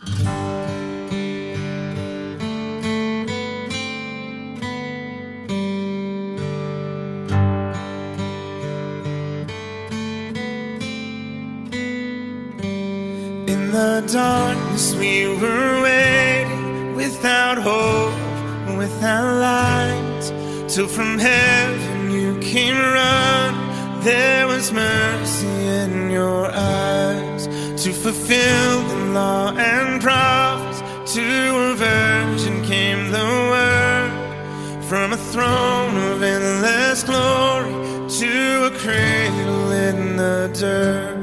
In the darkness we were waiting, without hope, without light, till from heaven you came running. There was mercy in your eyes to fulfill the law and prophets. To a virgin came the word, from a throne of endless glory to a cradle in the dirt.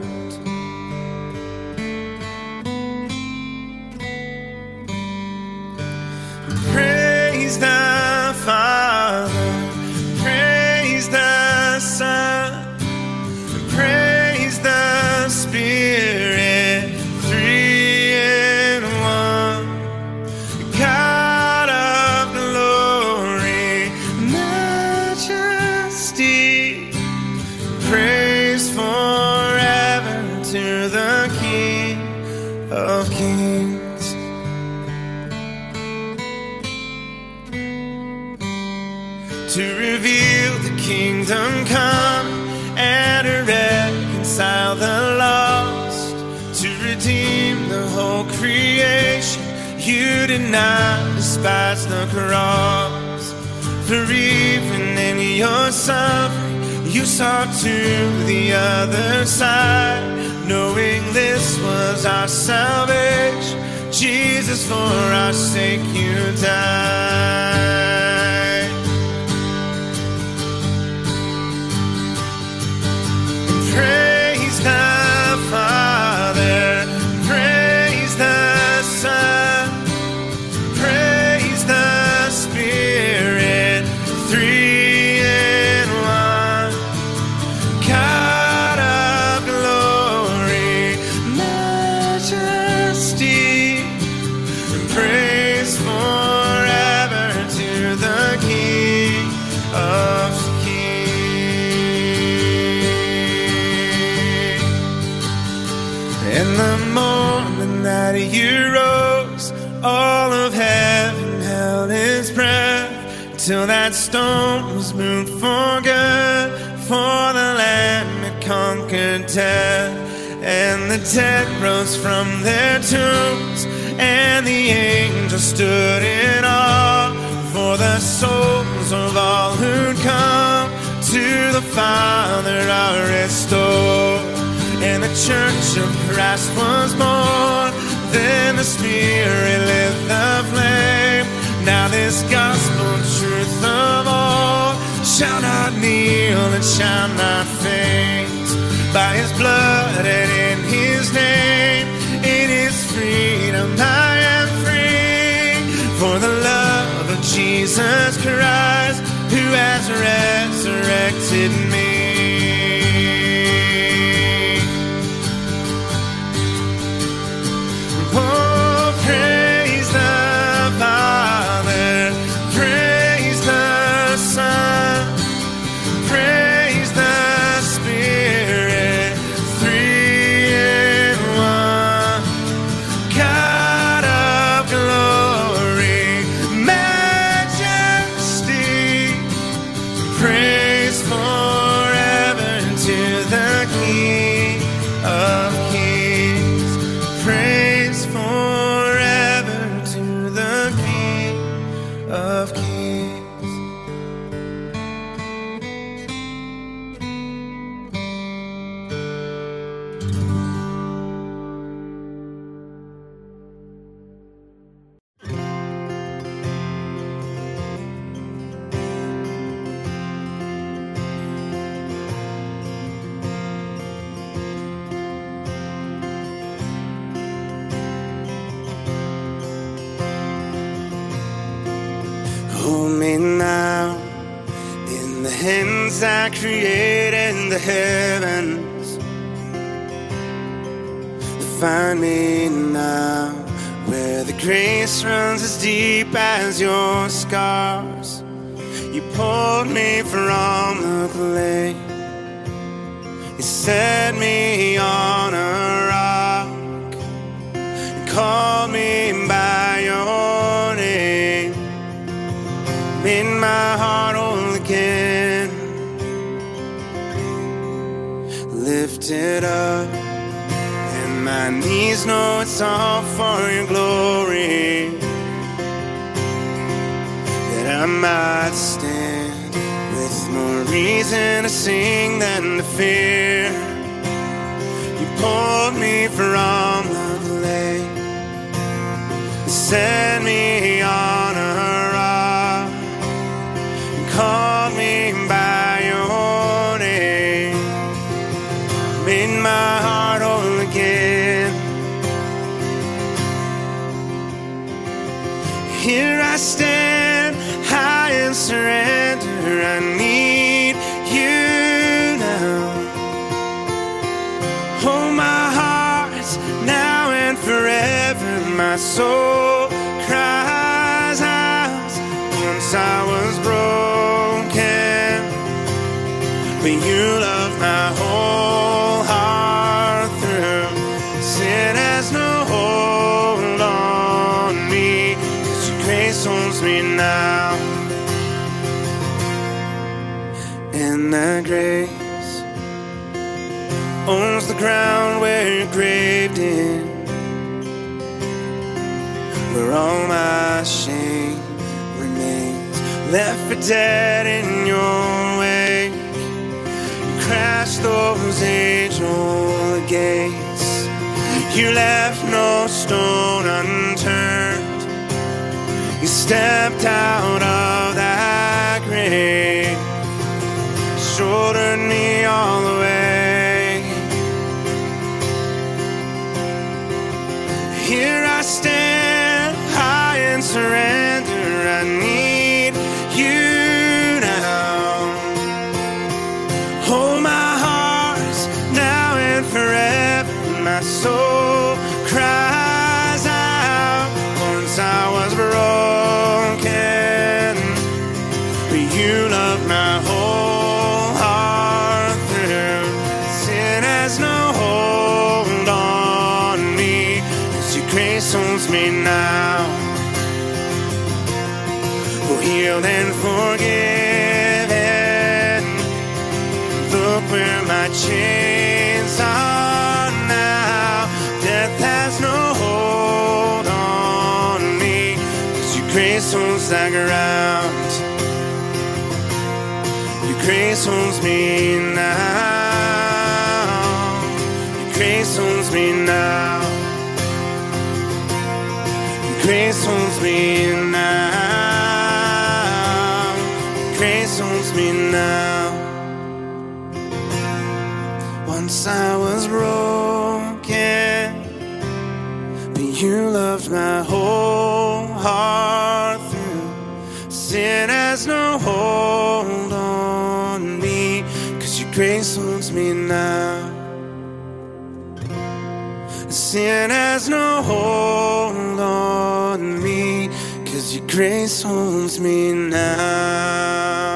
Praise the Father, praise the Son, praise the Spirit, three in one. God of glory, majesty, praise forever to the King of Kings. To reveal the kingdom come and to reconcile the lost, to redeem the whole creation. You did not despise the cross, for even in your suffering you saw to the other side, knowing this was our salvation. Jesus, for our sake you died. Praise the Father, praise the Son, praise the Spirit, three in one. God of glory, majesty, praise forever to the King of In the moment that you rose, all of heaven held its breath, till that stone was moved for good, for the Lamb had conquered death. And the dead rose from their tombs, and the angels stood in awe, for the souls of all who'd come to the Father are restored. And the church of Christ was born, then the Spirit lit the flame. Now this gospel truth of all shall not kneel and shall not faint. By His blood and in His name, in His freedom I am free. For the love of Jesus Christ, who has resurrected me. Oh, praise the Father, praise the Son, praise the Spirit, three in one. God of glory, majesty, praise forever to the King of Kings. Praise forever to the King of Kings. Hold me now in the hands I created the heavens. Find me now where the grace runs as deep as your scars. You pulled me from the clay, you set me on a rock, and call me by your name, made my heart whole again. Lifted up, and my knees know it's all for your glory, that I might stand with more reason to sing than to fear. You pulled me from the lake, set me on a rock, and called me by your name, made my heart whole again. Here I stand, high and surrender. I need you now. Hold my heart now and forever. My soul cries out. Once I was broken, but you love my whole heart through. Sin has no hold on me, 'cause your grace owns me now. And that grace owns the ground where you're graved in, where all my shame remains, left for dead in your wake. You crashed those age-old gates, you left no stone unturned. You stepped out of that grave, shouldered me all the way. Here I stand, high and surrender. I need you now. Hold my heart now and forever. My soul cries out. Once I was broken, but you loved my whole heart through. Sin has no hold on me, 'cause your grace owns me now. Oh, healed and forgiven. Look where my chains are now. Death has no hold on me, 'cause your grace owns the ground. Your grace owns me now. Your grace owns me now. Your grace owns me now. Your grace owns me now. Once I was broken, but you loved my whole heart through. Sin has no hold on me, 'cause your grace owns me now. Sin has no hold on me, 'cause your grace owns me now.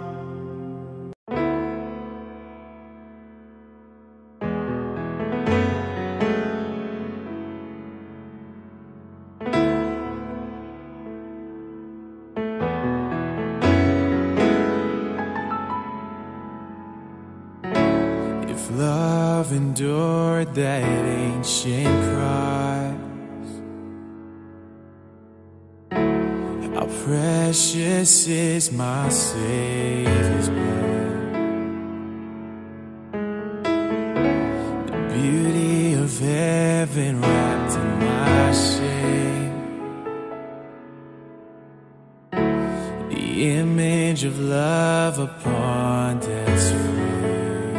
If love endured that ancient cross, how precious is my Savior's blood. The beauty of heaven wrapped in my shame, the image of love upon death's frame.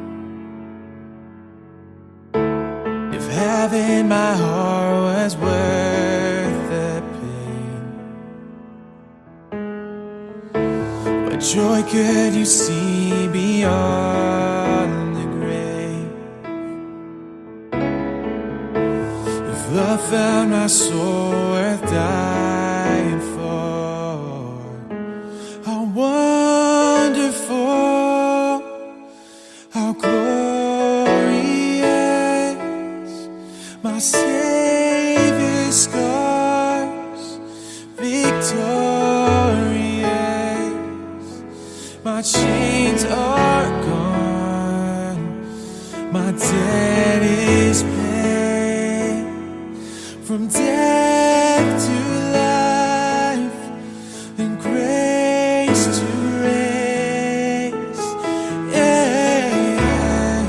If having my heart was worth the pain, what joy could you see beyond the grave? If love found my soul worth dying for, how wonderful, how glorious, my Savior from death to life, and grace to grace. Yeah.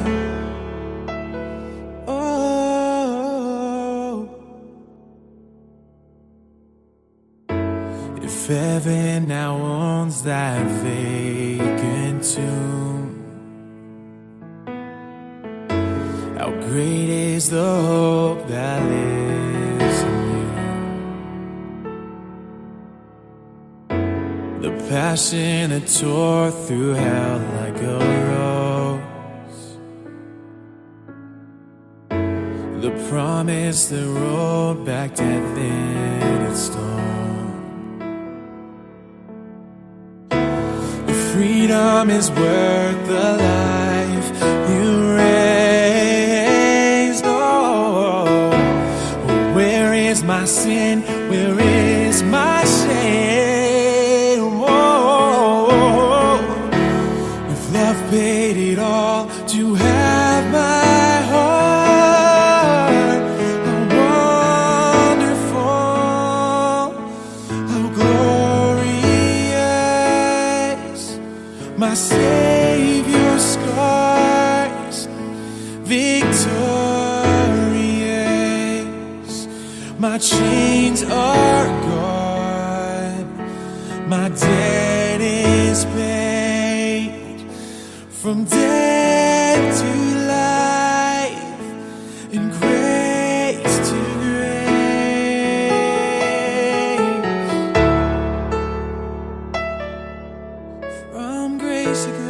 Oh, if heaven now owns that vacant tomb, how great is the hope that lives in you. The passion that tore through hell like a rose, the promise that rolled back death in its stone. Freedom is worth the life you raised. Oh, where is my sin? Where is my shame? Oh, if love paid it all to have my heart, how wonderful, how glorious. My Savior's scars, victorious. My chains are gone, my debt is paid. From death to life, and grace to grace. From grace to grace.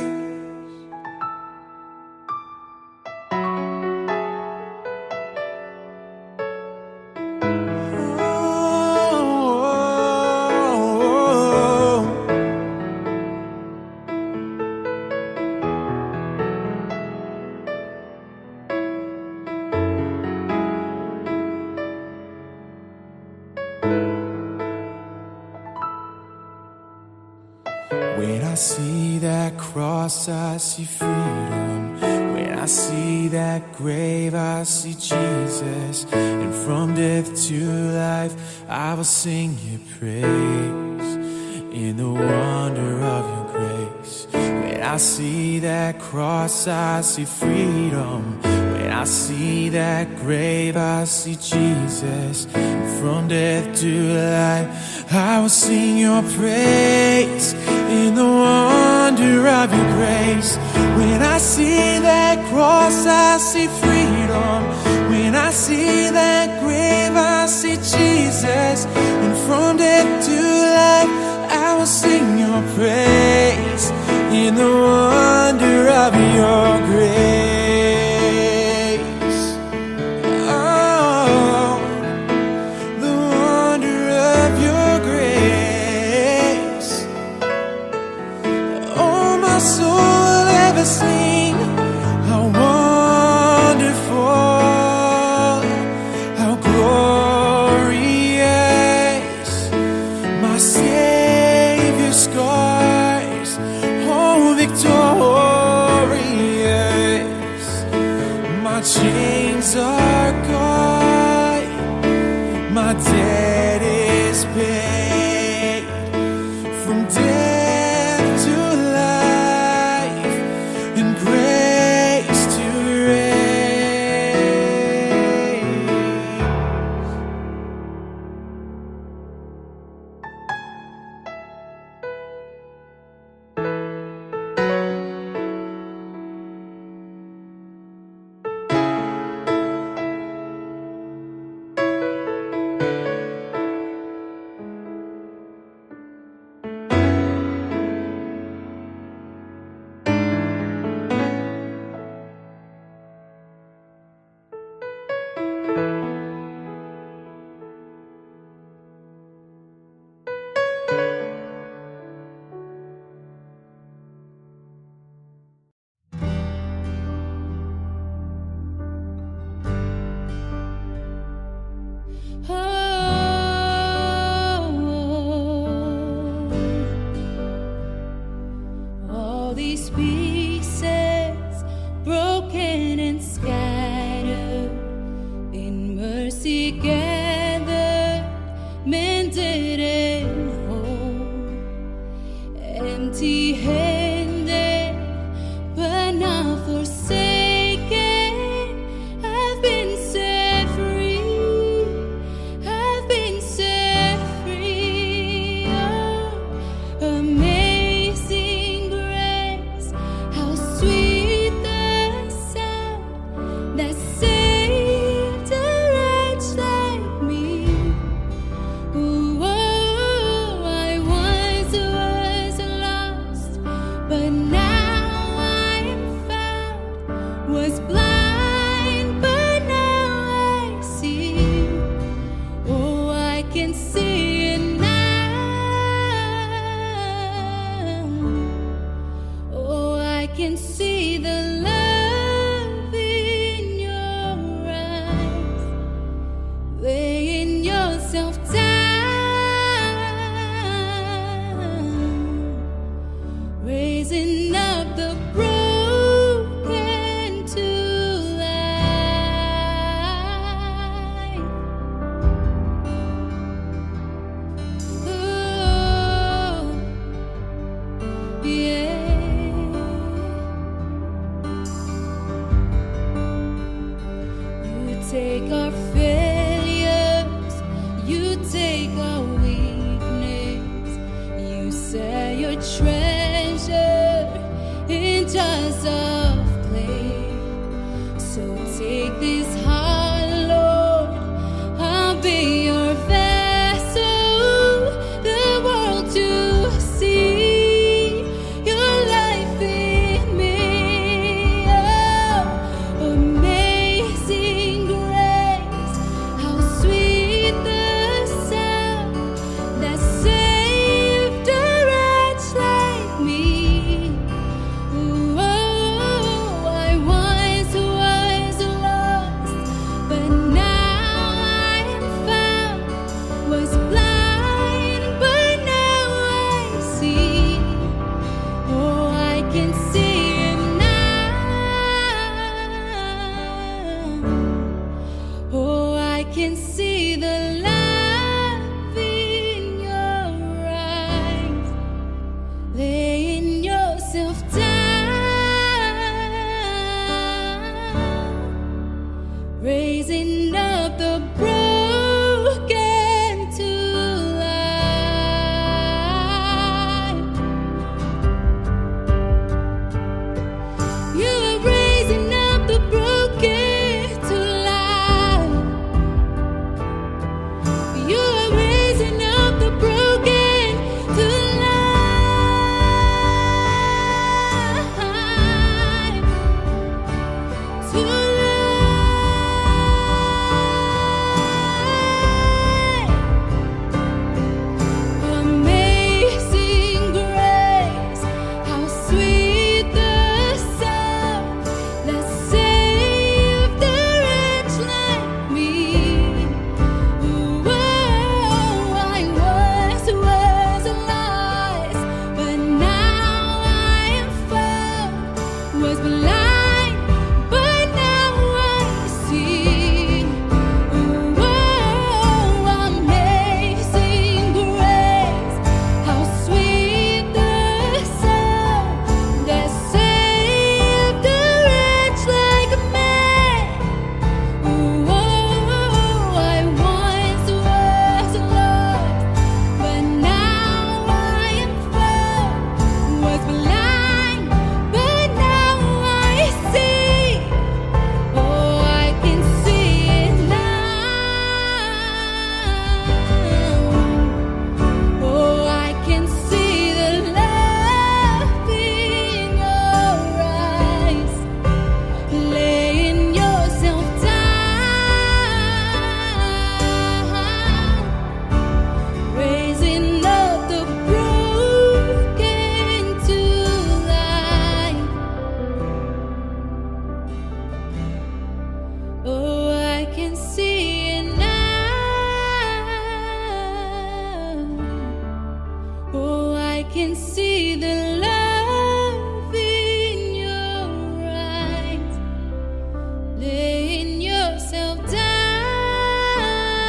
When I see that cross, I see freedom. When I see that grave, I see Jesus. And from death to life, I will sing your praise in the wonder of your grace. When I see that cross, I see freedom. When I see that grave, I see Jesus. And from death to life, I will sing your praise in the wonder of your grace. When I see that cross, I see freedom. When I see that grave, I see Jesus. And from death to life, I will sing your praise in the wonder of your grace. Oh, the wonder of your grace. Oh, my soul will ever sing how wonderful, how glorious. My Savior's scars, oh, victorious. My chains are gone, my debt is paid. From death to life, and grace to grace. together, mended and whole, empty-handed, but not forsaken. I've been set free. I've been set free. Oh, amazing grace, how sweet the sound that saved a wretch like me. Ooh, oh, I once was lost, but now I am found. Was blind, but now I see. Oh, I can see it now. Oh, I can see the love in your eyes, laying yourself down, raising up the broken to life. Oh, yeah. You take our failures, you take our weakness, you set your treasure in jars of clay. So take this heart, Lord, I'll be your vessel, the world to see your life in me. Oh, amazing grace, how sweet the sound that saved a wretch like me. Ooh, oh, I once was lost, but now I am found. Was blind, but now I see. Oh, I can see it now. Oh, I can see the love in your eyes, laying yourself down, raising up the broken to life. You're raising up the broken to life. You're raising up the broken to life. To life. Amazing grace, how sweet the sound that saved a wretch like me. Ooh, oh, I once was lost, but now I am found. Was blind, but now I see. Ooh, oh, amazing grace, how sweet the sound that saved a wretch like me. Ooh, oh, I once was lost, but now I am found. Was blind, but now I see. Oh, I can see it now. Oh, I can see the love in your eyes, laying yourself down, raising up the broken to life. Oh, I can see it now. Oh, I can see the love in your eyes, laying yourself down.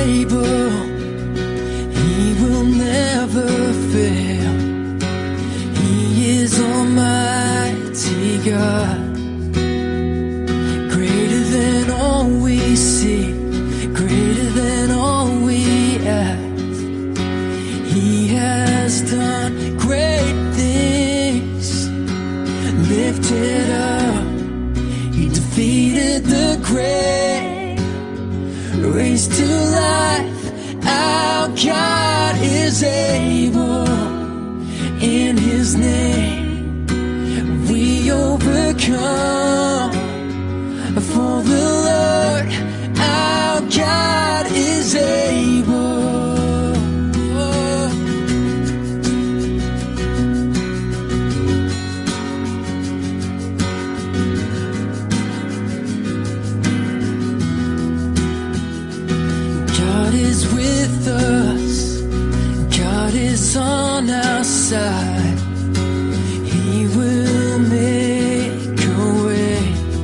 able, He will never fail. He is Almighty God, greater than all we see, greater than all we ask. He has done great things, lifted up, He defeated the grave, raised to life. Our God is able. In His name we overcome. For the Lord our God is able. God is with us, God is on our side. He will make a way,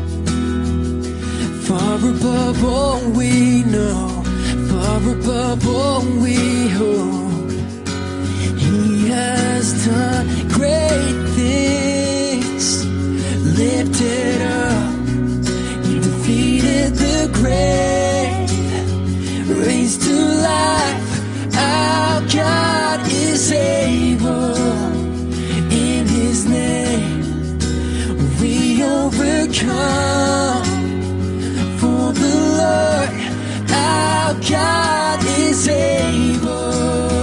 far above all we know, far above all we hope. He has done great things, lifted up, He defeated the grave, raised to life. Our God is able. In His name we overcome. For the Lord our God is able.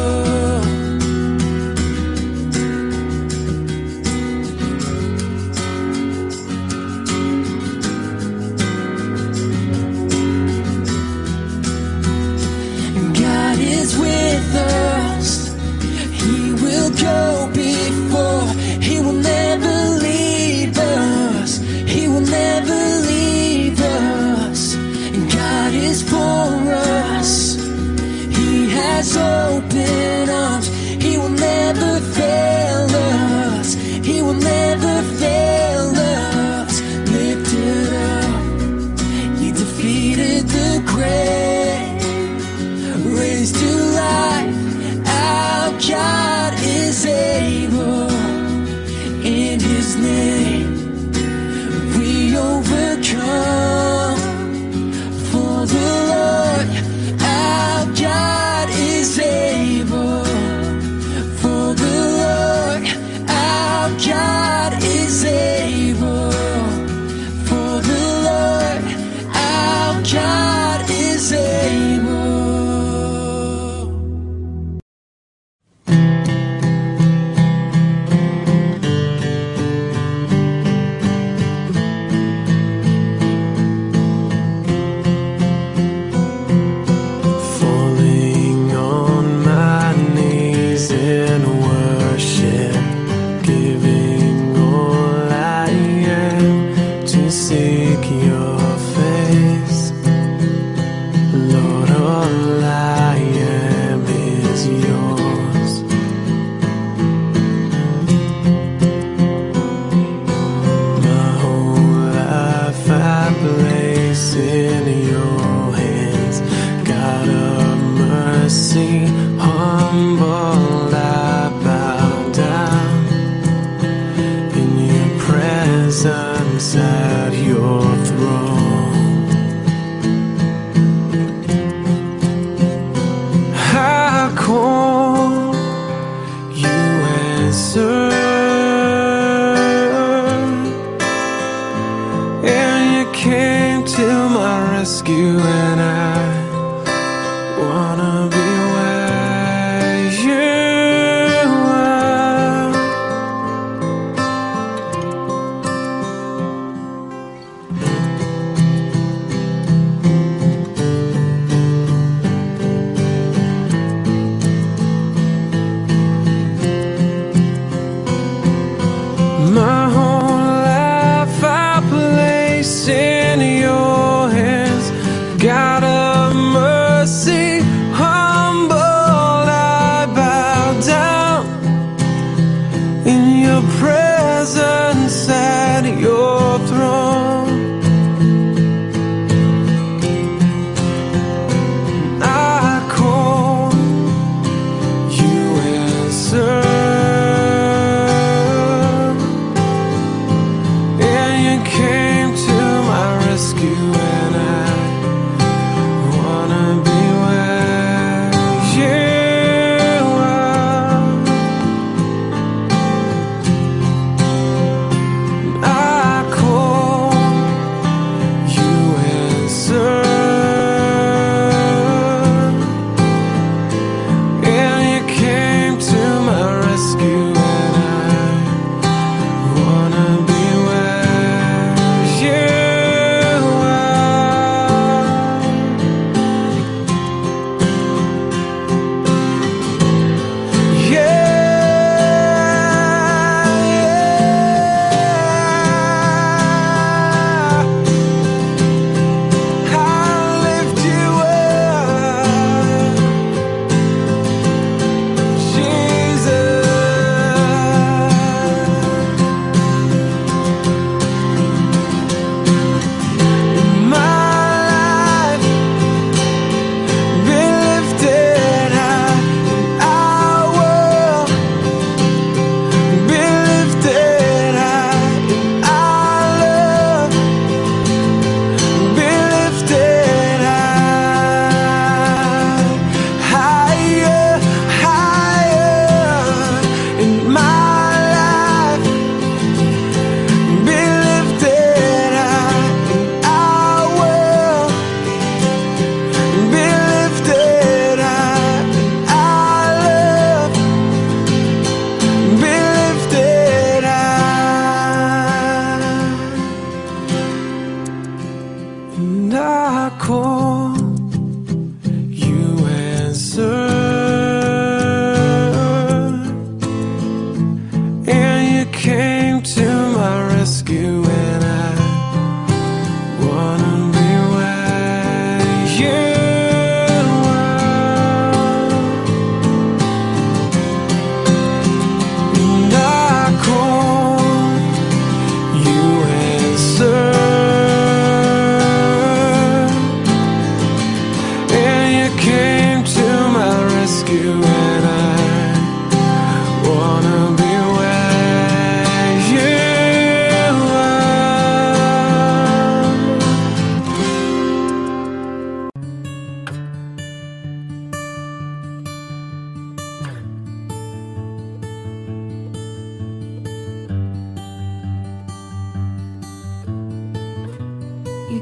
God is with us, He will go before. He will never leave us, He will never leave us. God is for us, He has open arms. He will never fail us, He will never fail us. Lifted up, He defeated the grave, raised to life. Our God is able. In His name we overcome. For the Lord our God is able. For the Lord our God is able. For the Lord our God is able. At your throne, I call, you answer, and you came to my rescue, and I wanna be where you are.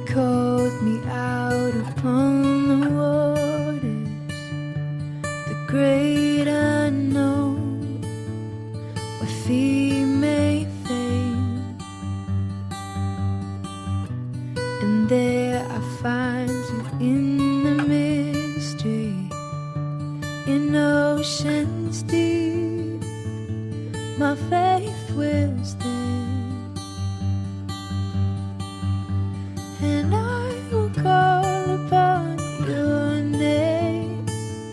called me out upon the waters, the great unknown, where feet may fail. And there I find you in the mystery, in oceans deep. My faith will stand, and I will call upon your name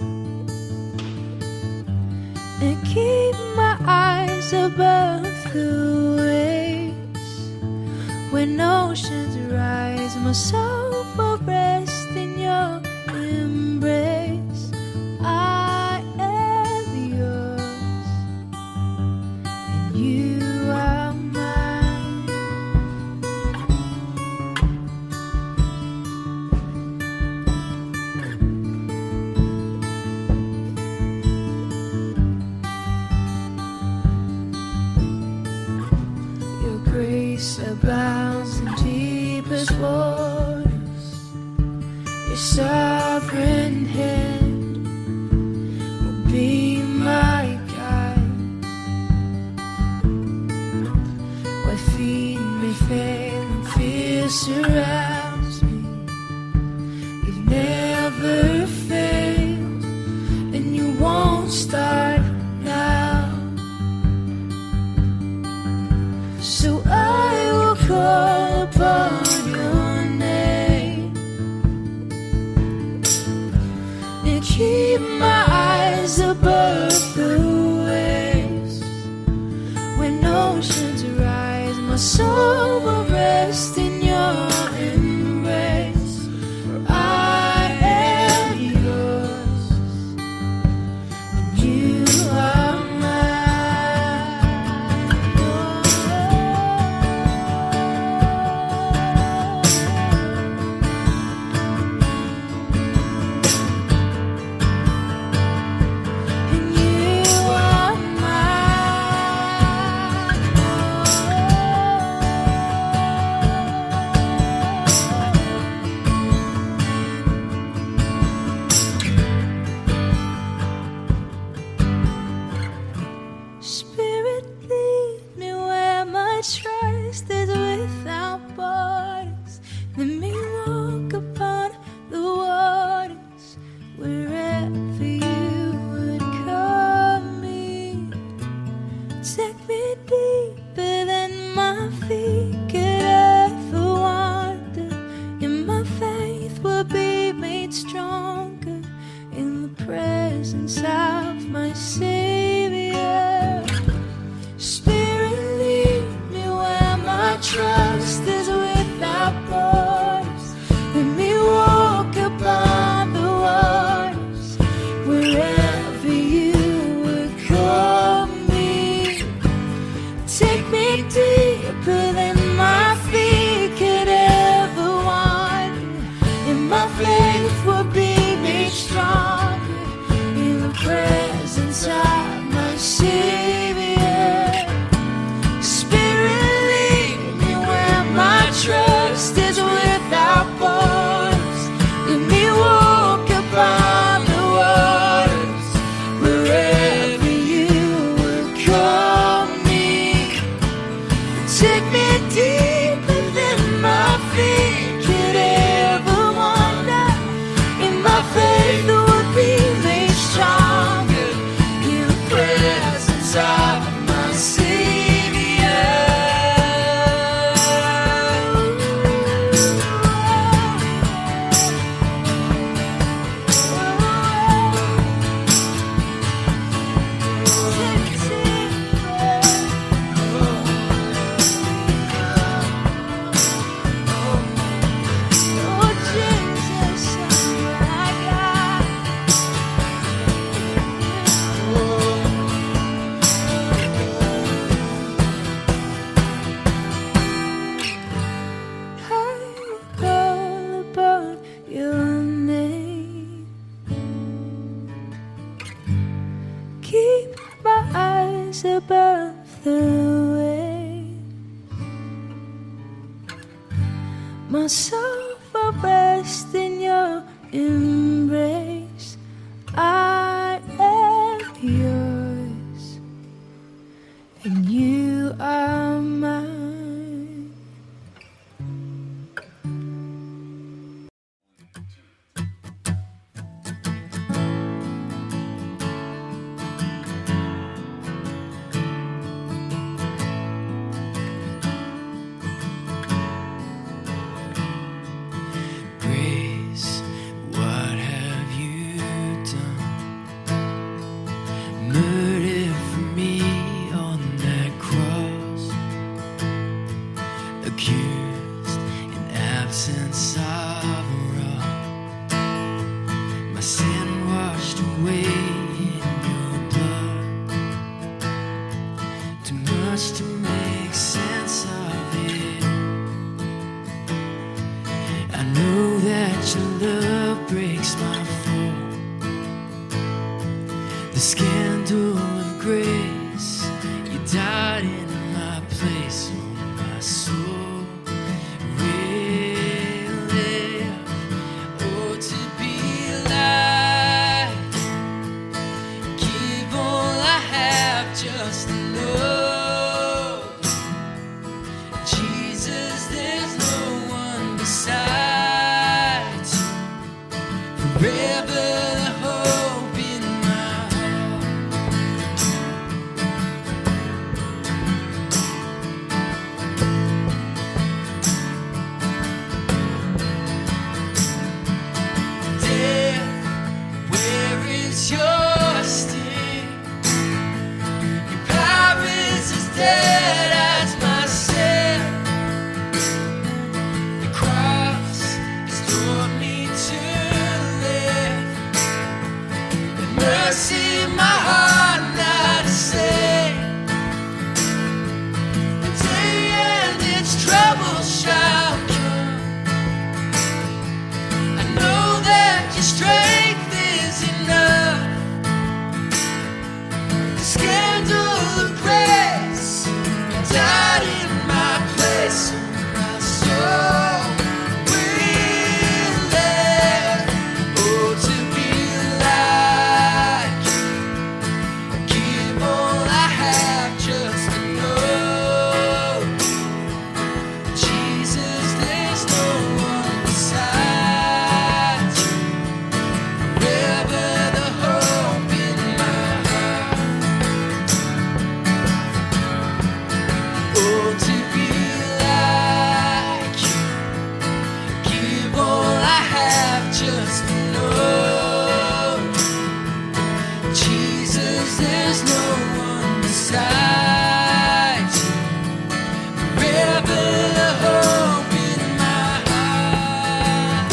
and keep my eyes above the waves. When oceans rise, my soul will rest in your embrace. I am yours, and you are mine. Your grace abounds in deepest waters. Your sovereign hand will be my guide. Where feet may fail and fear surrounds me, you've never failed, and you won't start now. So I will call upon your name and keep my eyes above the waves. When oceans rise, my soul will rest in your embrace. For I am yours, and you are Spirit, lead me where my trust is without borders. Let me walk upon the waters wherever you would call me. Take me deeper than my feet could ever wander, and my faith will be made stronger in the presence of my Savior. Spirit, lead me where my trust is without borders. Let me walk upon the waters wherever you would call me. Take me deeper than my feet could ever wander, and my faith will be made stronger in the presence of my Savior. Spirit, lead me where my trust is without borders. Let me walk upon the waters wherever you would call me. Take me deeper than my feet could ever wander, and my faith would be made stronger in the presence of my Savior. Oh, Jesus, I got. I will call upon your name. Keep my eyes above the waves. My soul rest in your embrace. I am yours, and you are mine. Grace, what have you done? Murder for me on that cross, accused in absence of wrong, my sin washed away in your blood. Too much to make sense of it. I know that your love breaks my fall. The scandal of grace, you died in my place. Oh, my soul will live. Oh, to be alive, give all I have just to know Jesus, there's no one besides you. Forever the hope in my heart. Death, where is your sting? Your power is as dead as my sin. The cross has taught me to live. The mercy in my heart not to save. The day and its trouble shall come. I know that your strength is enough. The scandal of grace, you died in my place. My soul will live. Oh, to be like you. Give all I have just to know Jesus, there's no one besides you. Forever the hope in my heart. Oh, to be like you. Give all I have just to know Jesus, there's no one besides you. Forever the hope in my heart.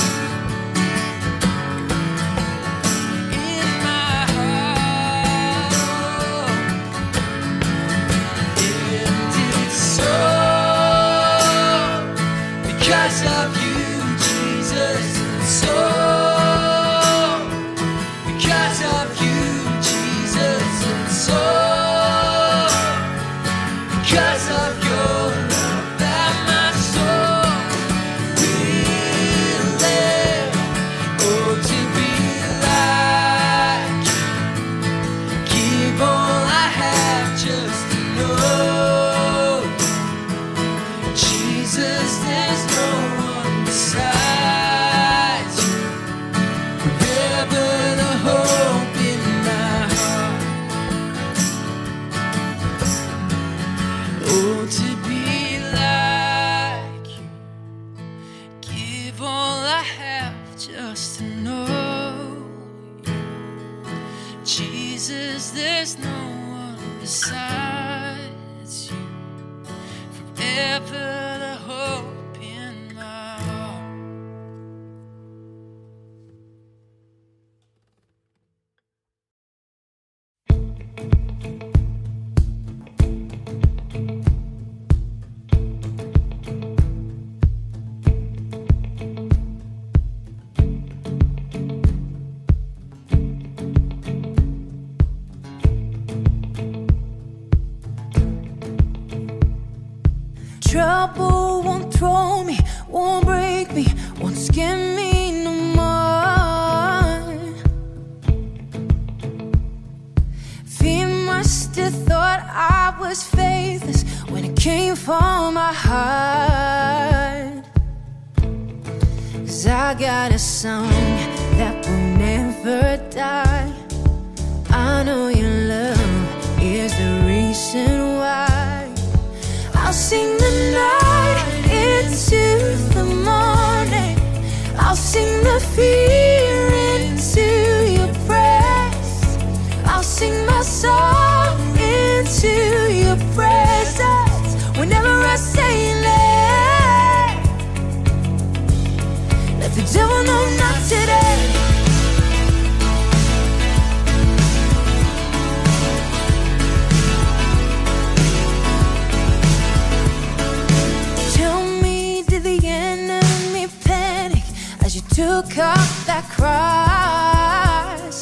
In my heart. And it's so because of you, Jesus. It's so because of you, Jesus. It's so because of your love that my soul will live. Oh, to be like you. Give all I have just to know Jesus, there's no one besides you. Forever the hope in my heart. Oh, to be like you. Give all I have just to know you. Jesus, there's no one besides you. Forever the hope in my heart. Trouble won't throw me, won't break me, won't scare me thought I was faithless when it came from my heart. 'Cause I got a song that will never die. I know your love is the reason why. I'll sing the night into the morning. I'll sing the fear into your praise. I'll sing my song into your presence. Whenever I say let, let the devil know not today. Tell me, did the enemy panic as you took up that cross?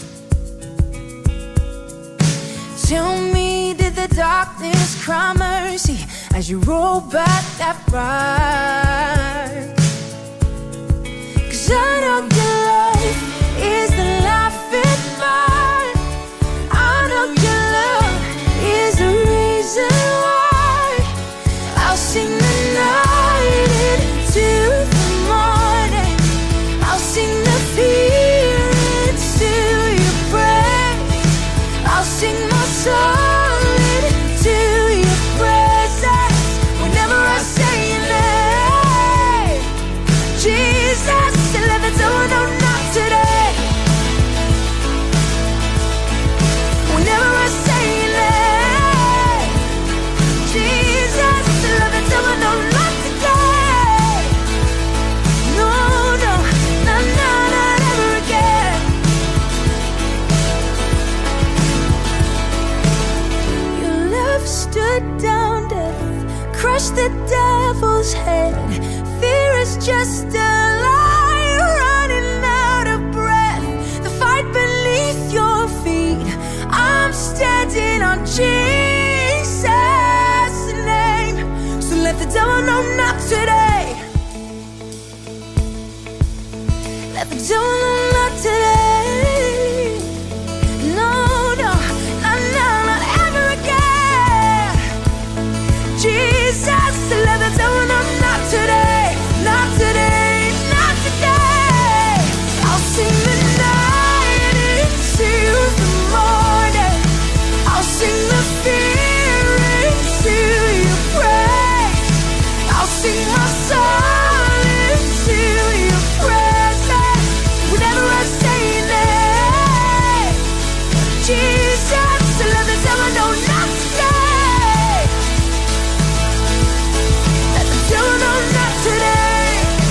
Tell me, did the darkness cry mercy as you rolled back that rod? 'Cause I know your life is the life in mine. I know your love is the reason why. I'll sing the night into the morning. I'll sing the fear into your praise. I'll sing my song into your presence. Whenever I say your name, Jesus, let the devil know not today. Whenever I say your name, Jesus, let the devil know not today. No, no, no, no, not ever again. Your love stood down death, crushed the devil's head. Fear is just a lie, running out of breath. The fight beneath your feet, I'm standing on Jesus' name. So let the devil know not today. Let the devil know not today. No, no, no, no, not ever again. Jesus, let the devil know not today. Not today, not today. I'll sing the night into the morning. I'll sing the fear into your praise. I'll sing my song into your presence. Whenever I say your name, Jesus, let the devil know not today. Let the devil know not today.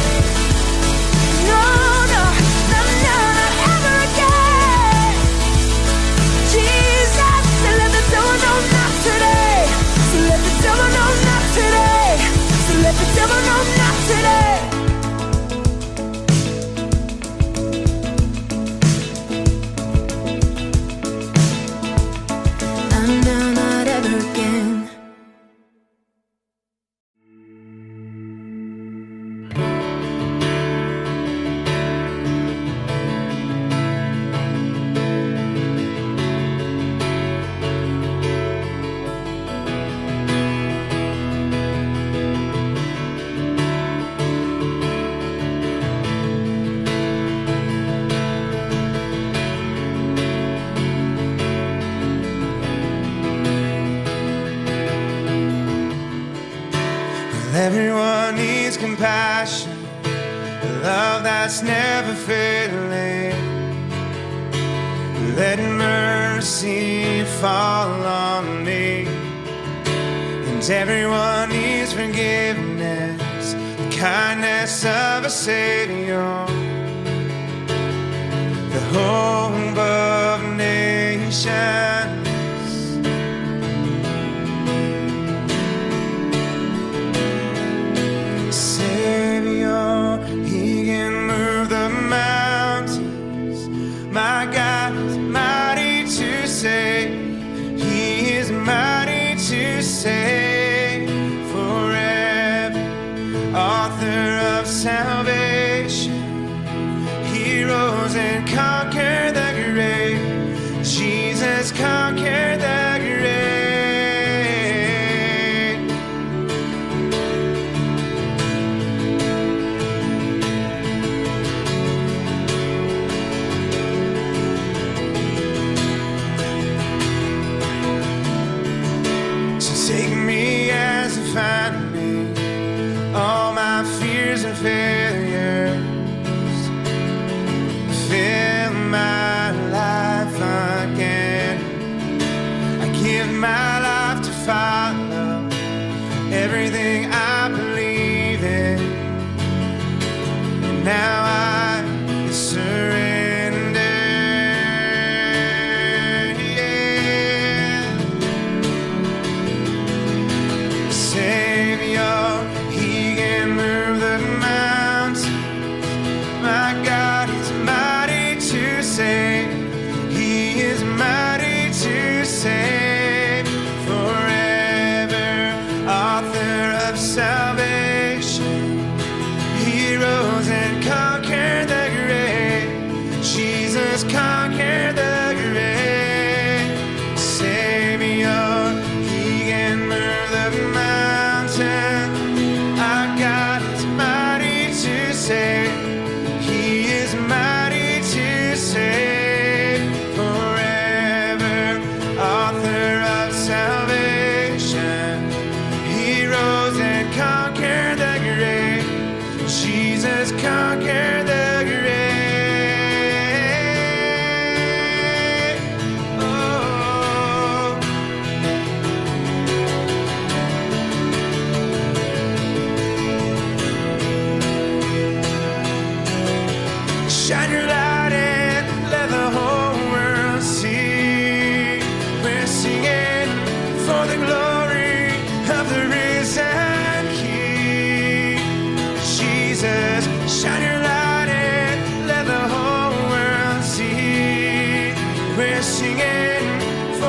No, no, no, no, not ever again. Jesus, let the devil know not today. So let the devil know not today. So let the devil know not today. No, no, not ever again. Everyone needs compassion, a love that's never failing. Let mercy fall on me. And everyone needs forgiveness, the kindness of a Savior, the hope of nations. My God is mighty to save. He is mighty to save forever. Author of salvation, He rose and conquered the grave. Jesus conquered the grave.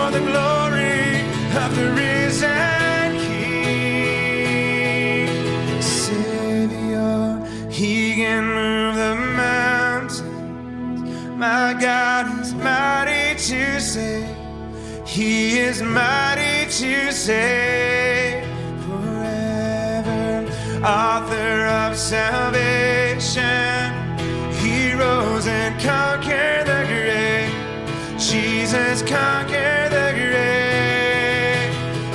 for the glory of the risen King. Savior, he can move the mountains. My God is mighty to save. He is mighty to save forever. Author of salvation, he rose and conquered the grave. Jesus conquered the grave.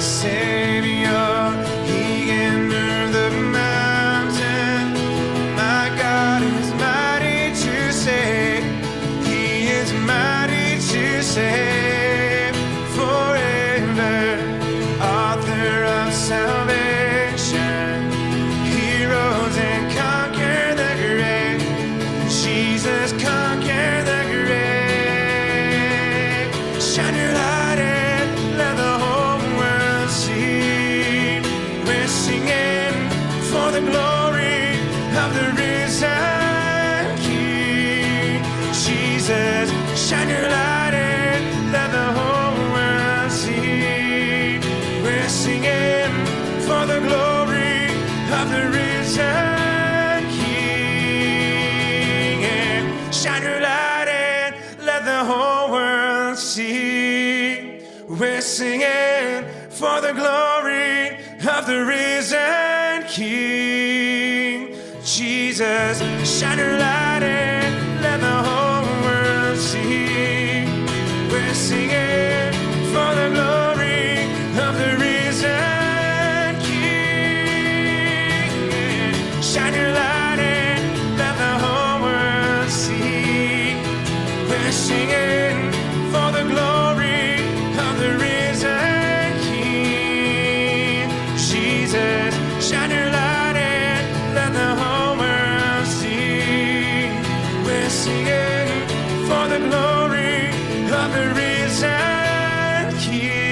Savior, he can move the mountain. My God is mighty to save. He is mighty to save forever. Author of salvation, he rose and conquered the grave. Jesus conquered the grave. Shine your light and let the whole world see. We're singing for the glory of the risen King. Jesus, shine your light and let the whole world see. We're singing for the glory of the risen King. And shine your light and let the whole world see. We're singing for the glory of the risen King. Jesus, shine your light and let the whole world see. We're singing for the glory of the risen King. Shine your light and let the whole world see. We're singing for the glory of the risen King. Jesus, shine your light and let the whole world see. We're singing for the glory of the risen King.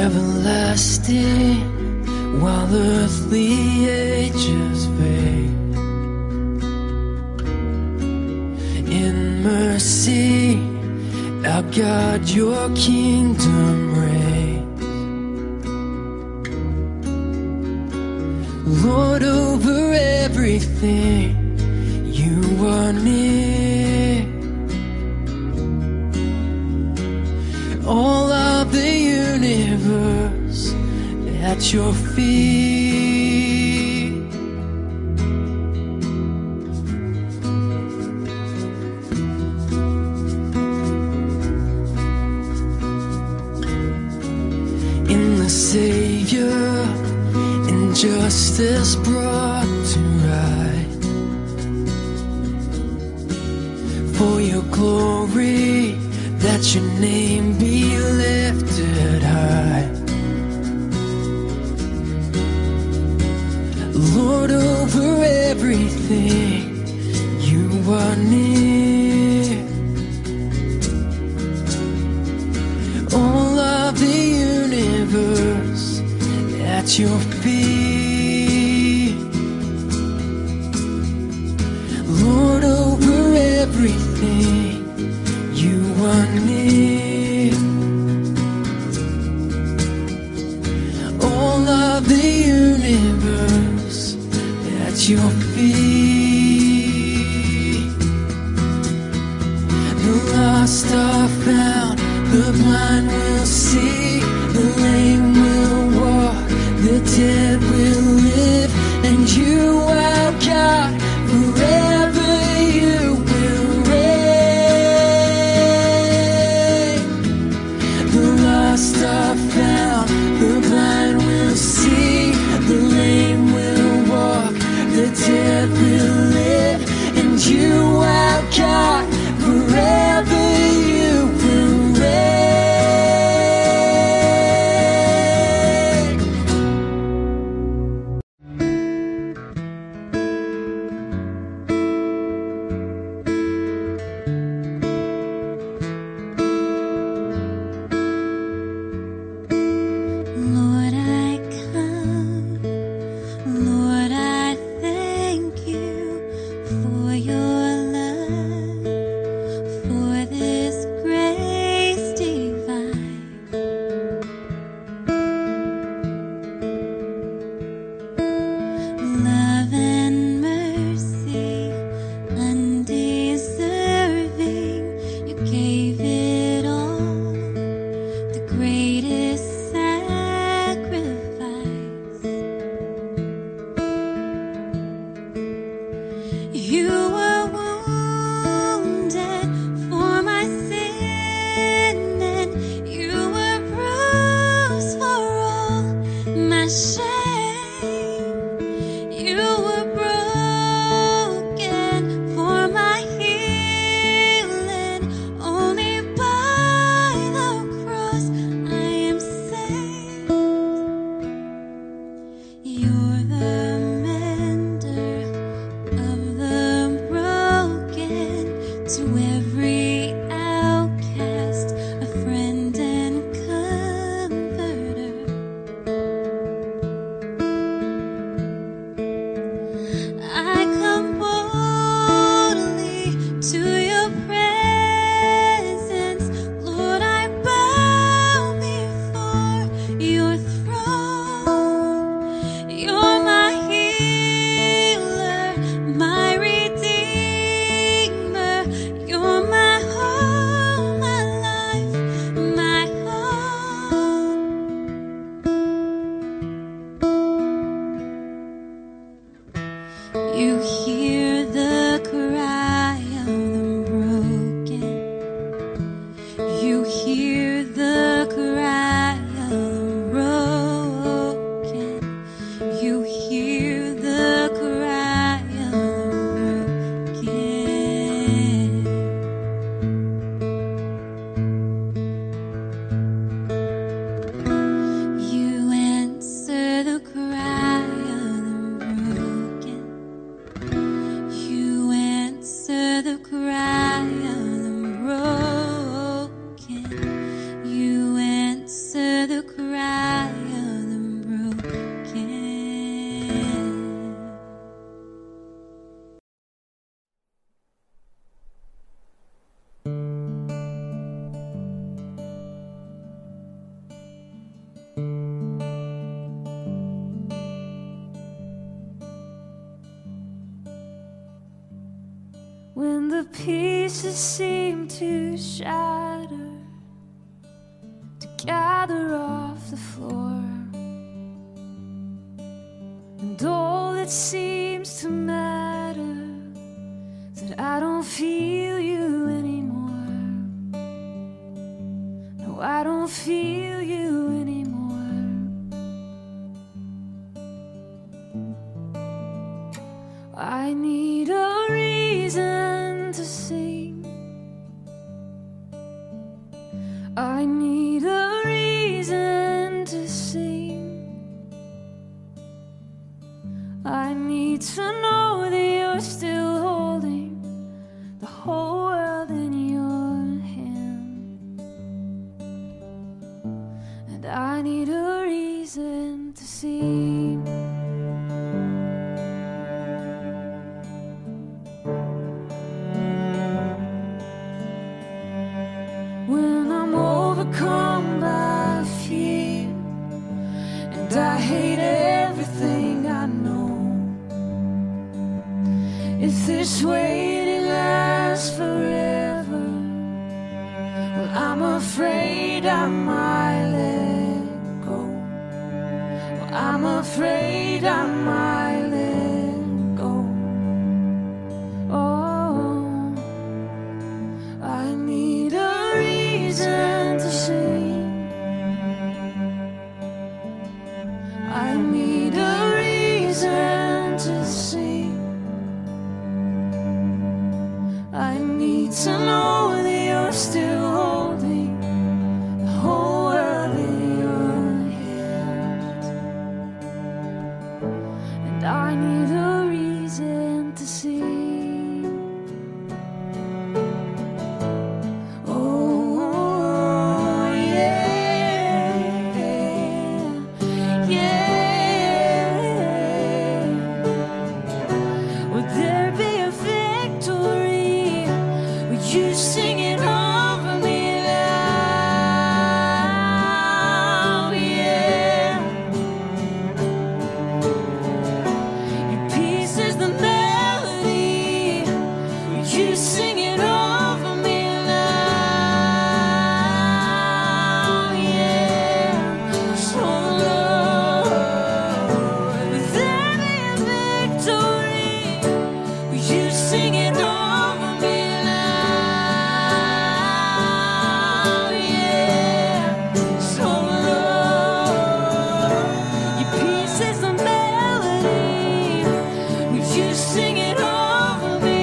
everlasting, while earthly ages fade. In mercy, our God, your kingdom reigns. Lord, over everything, you are near. All of the universe at your feet. In the Savior, injustice brought to right. For your glory, that your name be lifted high. Lord, over everything, you are near. All of the universe at your feet. Lord, over everything, you are near. All of the universe at your feet. The lost are found, the blind will see, the lame will walk, the dead will live, and you are God, forever you will reign. The lost are found, the blind will see, the lame will walk, the dead will live, and you are God, forever you will reign. pieces seem to shatter, to gather off the floor, and all that seems to matter is that I don't feel you anymore. No, I don't feel you anymore. I need a reason to sing. I need a reason to sing. I need to know that you're still holding the whole world in your hand. And I need a reason to sing. When I'm overcome by fear and I hate everything I know, if this waiting lasts forever, well, I'm afraid I might let go. Well, I'm afraid I might let go. Oh, I need a reason to sing. I need a reason to sing. I need to know that you're still holding the whole world in your hands. And I need a reason to sing. Oh, yeah, yeah. Would there be a victory? Would you sing it over me loud? Yeah. Your peace is the melody. Would you sing it over me loud? Yeah. So Lord, would there be a victory? Would you sing it over me loud? Yeah. So Lord, your peace is the melody. Would you sing it over me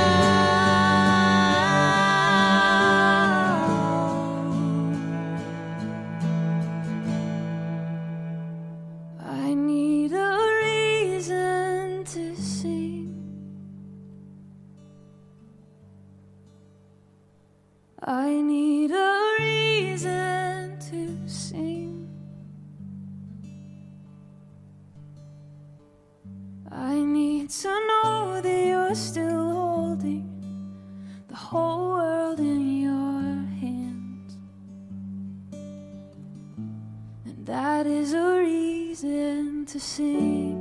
loud? I need a reason to sing. I need a reason to sing. I need to know that you're still holding the whole world in your hands. And that is a reason to sing.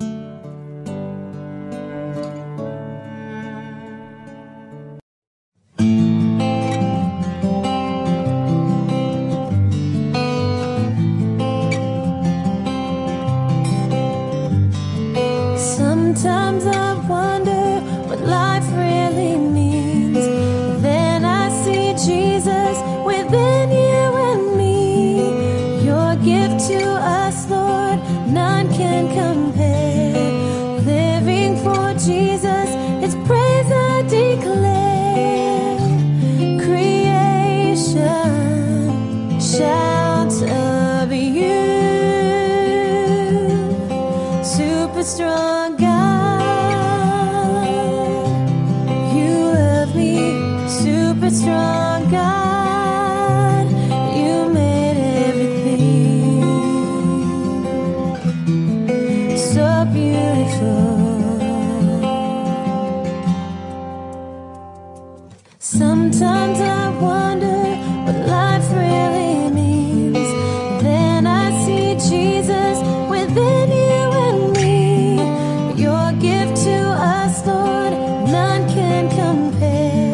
Sometimes I wonder what life really means. Then I see Jesus within you and me. Your gift to us, Lord, none can compare. Living for Jesus, His praise I declare. Creation shouts of you. Super strong God, you love me. Super strong God, you made everything so beautiful. Sometimes I wonder what life really means. Then I see Jesus within you and me. Your gift to us, Lord, none can compare.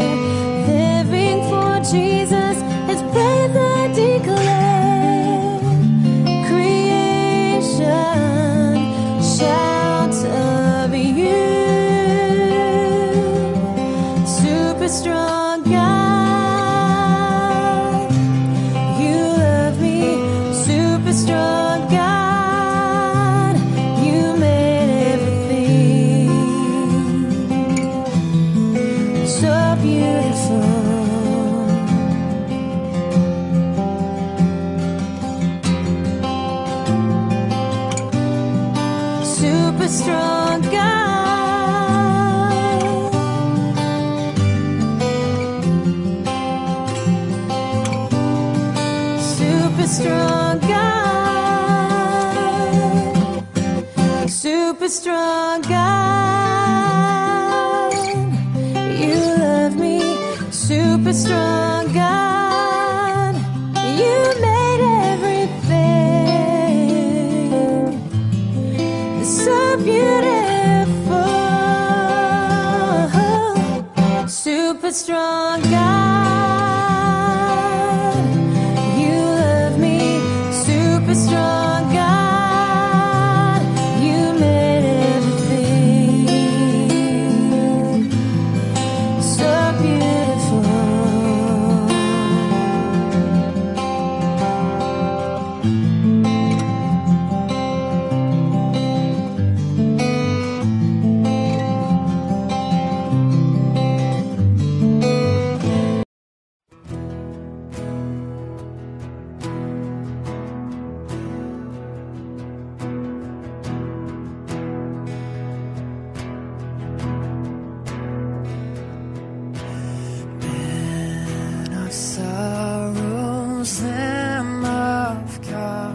super strong God, super strong God. You love me, super strong God. You made everything so beautiful. Super strong God. You love me, super strong God. You made everything so beautiful. Man of sorrows, Lamb of God,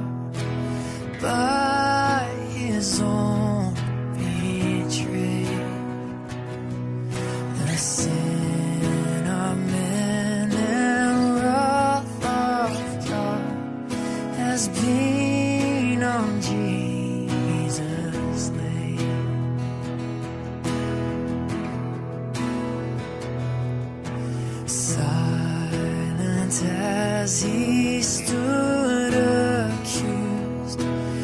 by his own betrayed, the sin of men and wrath of God has been on Jesus laid. Silent as he stood accused,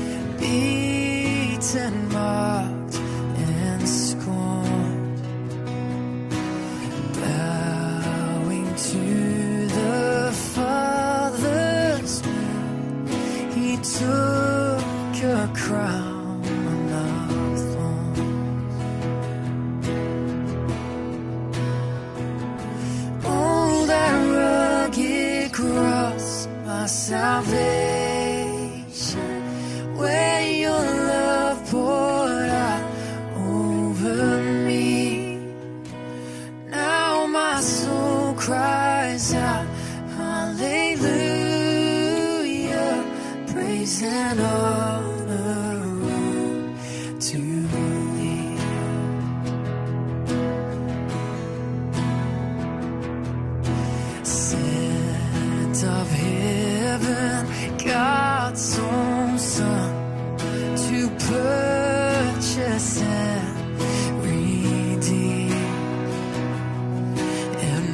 beaten, mocked, and scorned, bowing to the Father's will, he took a crown of thorns. Oh, that rugged cross, my salvation, where your love poured out over me. Now my soul cries out, hallelujah, praise and honor to thee. Sent of heaven, God's own Son, to purchase and redeem and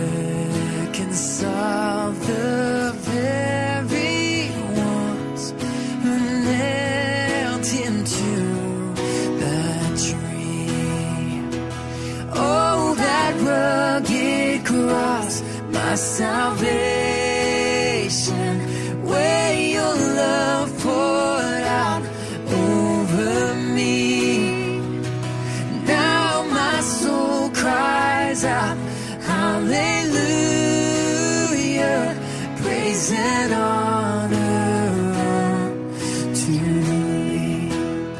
reconcile the very ones who nailed him to that tree. Oh, that rugged cross, my salvation, where your love poured out over me. Now my soul cries out, hallelujah, praise and honor to thee.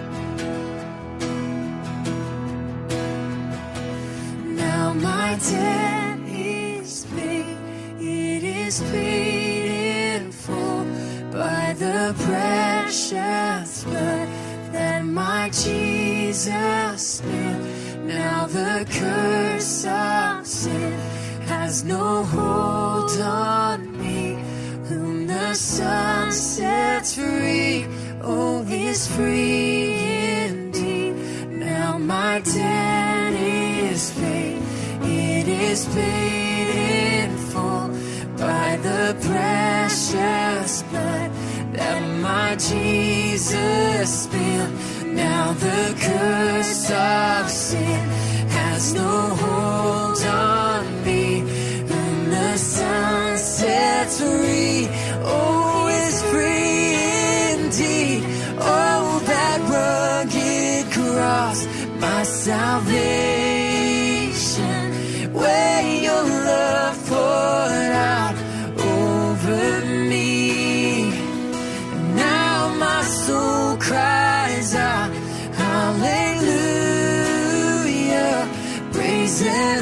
Now my debt is paid, it is paid in full by the precious blood that my Jesus spilled. Now the curse of sin has no hold on me. Whom the Son sets free, oh, is free indeed. Now my debt is paid, it is paid in full by the precious blood that my Jesus spilled. Now the curse of sin has no hold on me. Whom the Son sets free, oh, is free indeed. Oh, that rugged cross, my salvation, where your love poured out over me. Now my soul cries out, hallelujah, praise and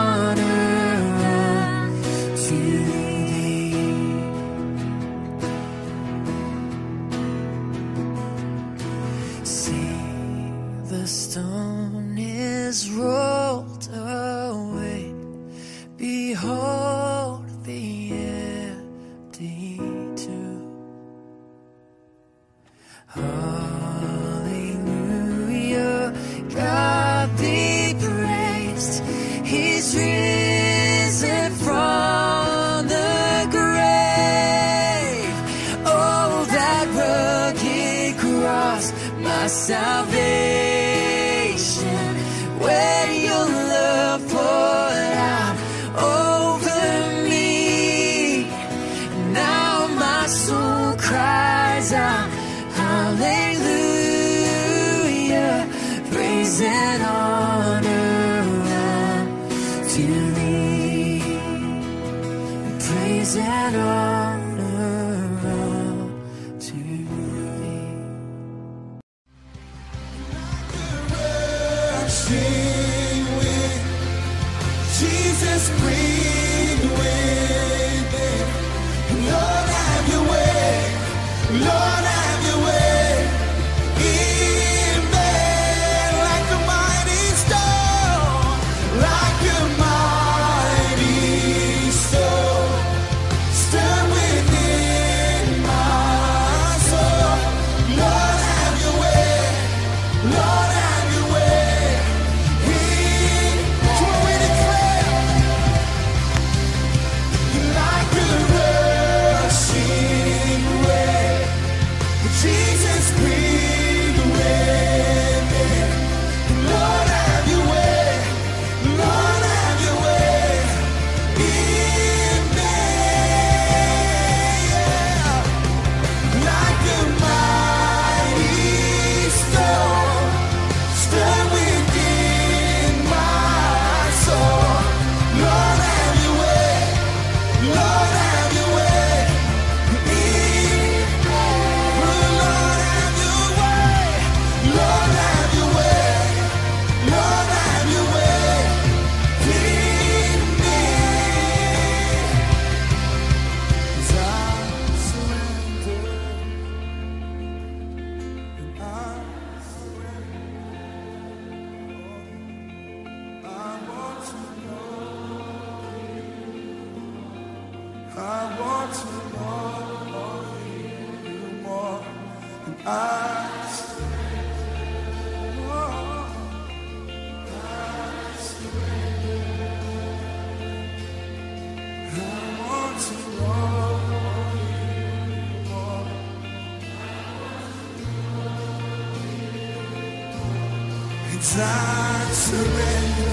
honor to thee. stone is rolled away. Behold the empty tomb. Hallelujah, God be praised. He's risen from the grave. Oh, that rugged cross, my salvation, where your love poured out over me. Now my soul cries out, hallelujah, praise and honor unto thee. Praise and honor unto thee. Sing with Jesus, breathe within. Lord, have your way. Lord, have your way. In me, like a mighty storm, like a mighty storm. Stir within my soul. Lord, have your way. Lord, have your way. Like a rushing wave, Jesus, breathe within. Lord, have your way. Lord, have your way in me. Yeah. Like a mighty storm, stir within my soul. Lord, have your way. Lord, have your way in me. Lord, have your way. Lord, have your way. Lord, have your way in me. As I surrender, and I surrender, I want to know. I want to know you more, and I want to know you more. And I surrender.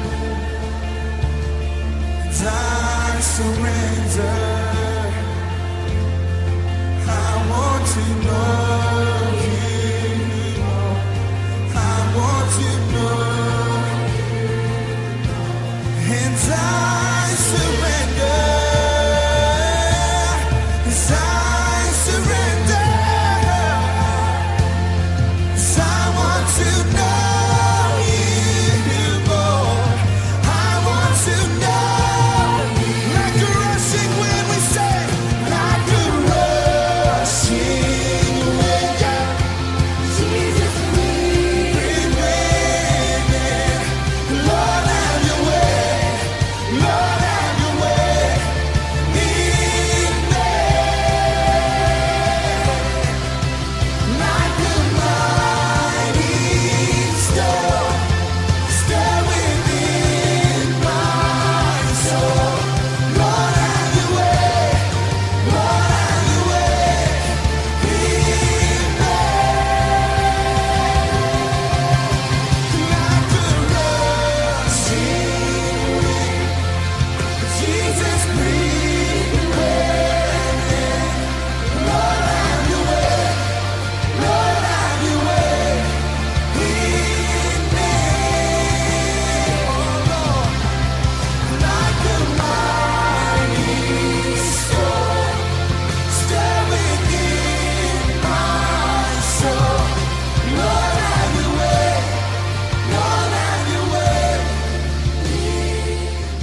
And I surrender. I want to know you more. I want to know. And I surrender. As I surrender. As I want to know you more. I want to know. Like a rushing wind, we say, like a rushing wind, yeah. Jesus, breathe within. Lord, have your way. Lord, have your way in me. Like a mighty storm, stir within my soul. Lord, have your way. Lord, have your way in me. Like a rushing wind, Jesus, breathe within. Lord, have your way. Lord, have your way in me. Oh Lord, like a mighty storm, stir within my soul. Lord, have your way. Lord, have your way in me.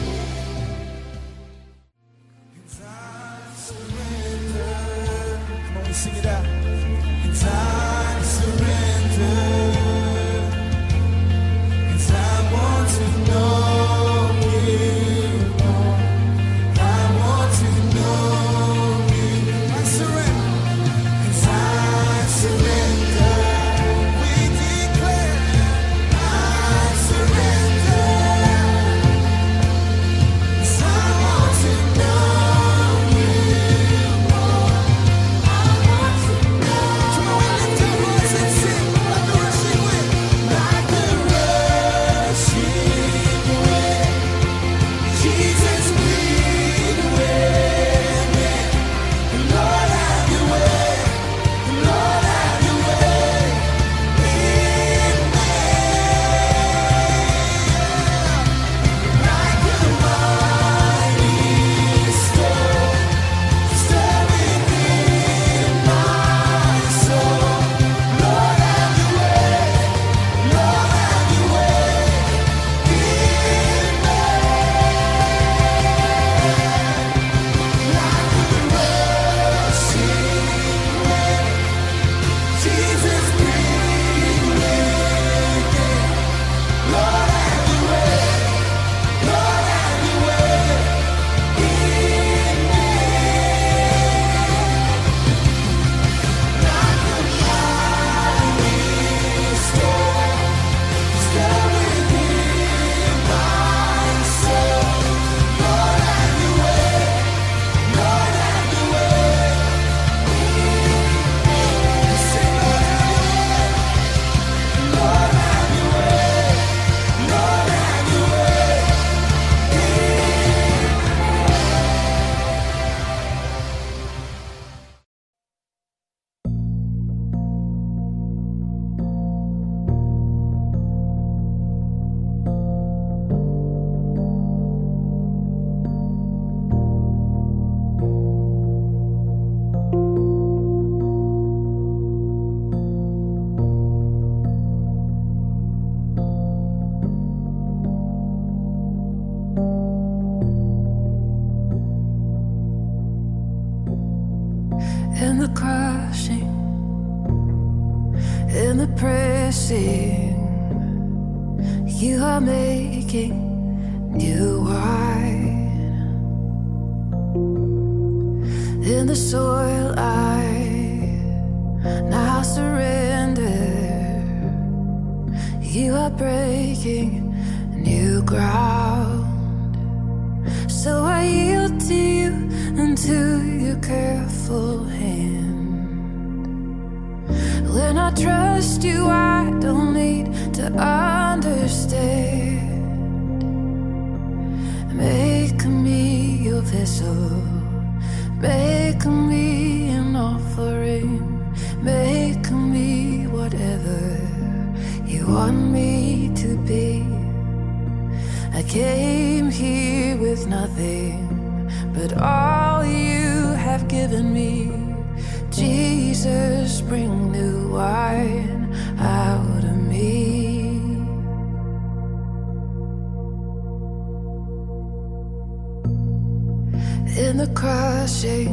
And I surrender. Come on, we sing it out. And I surrender. in the crushing, in the pressing. You are making new wine. In the soil I now surrender. You are breaking new ground. So I yield to you and to your careful hand. When I trust you, I don't need to understand. Make me your vessel, make me an offering, make me whatever you want me to be. I came here with nothing but all you have given me. Jesus, bring new wine out of me. In the crushing,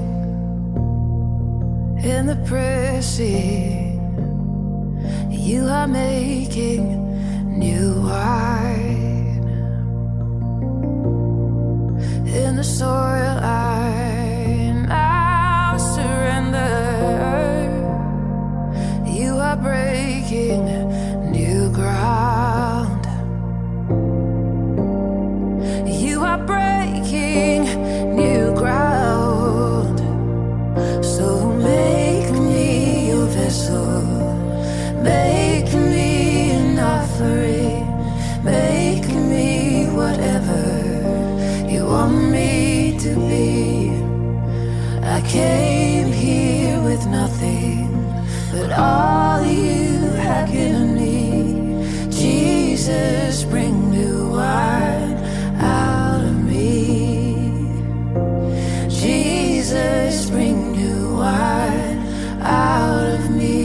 in the pressing, you are making new wine. In the soil I now surrender. You are breaking new ground. You are breaking new ground. So make me your vessel, make me an offering, make me whatever you want me to be. I came here with nothing but all you have given me. Jesus, bring new wine out of me. Jesus, bring new wine out of me.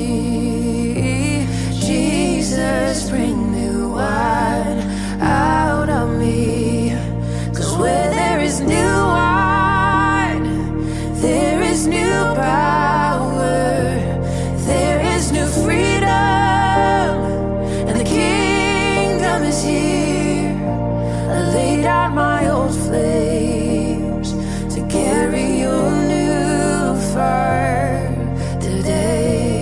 Jesus, bring new wine out of me. 'Cause where there is new wine, there is new power, there is new freedom, and the kingdom is here. I lay down my old flames to carry your new fire today.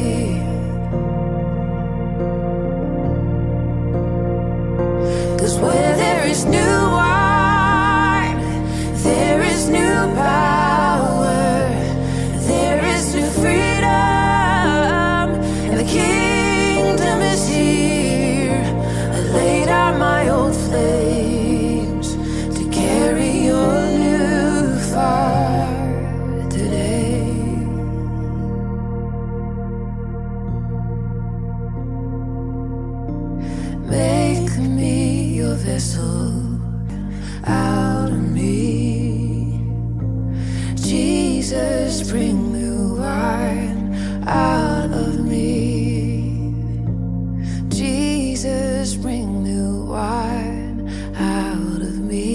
'Cause where there is new wine, there is new power, there is new freedom, and the kingdom is here. I lay down my old flames to carry your new fire today. Make me your vessel out of me. Jesus, bring new wine out of me. Jesus, bring new wine out of me.